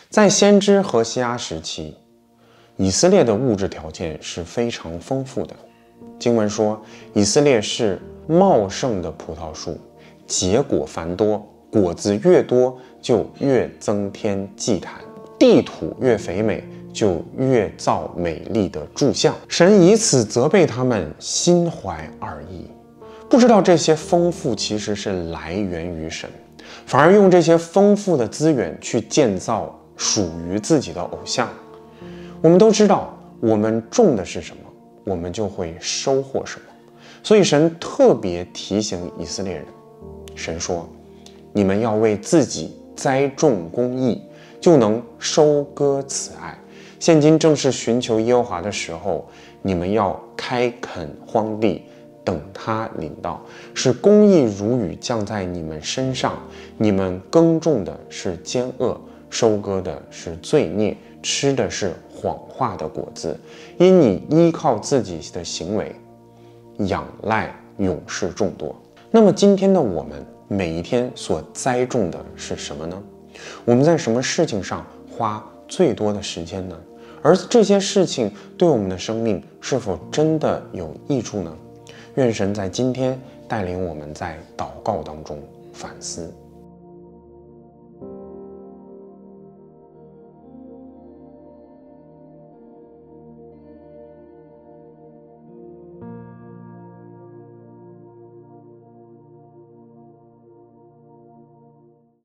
在先知何西阿时期，以色列的物质条件是非常丰富的。经文说，以色列是茂盛的葡萄树，结果繁多，果子越多就越增添祭坛，地土越肥美就越造美丽的柱像。神以此责备他们心怀二意，不知道这些丰富其实是来源于神，反而用这些丰富的资源去建造属于自己的偶像。我们都知道，我们种的是什么，我们就会收获什么。所以神特别提醒以色列人，神说，你们要为自己栽种公义，就能收割慈爱。现今正是寻求耶和华的时候，你们要开垦荒地，等他临到，使公义如雨降在你们身上。你们耕种的是奸恶，收割的是罪孽，吃的是谎话的果子。因你依靠自己的行为，仰赖勇士众多。那么今天的我们每一天所栽种的是什么呢？我们在什么事情上花最多的时间呢？而这些事情对我们的生命是否真的有益处呢？愿神在今天带领我们在祷告当中反思。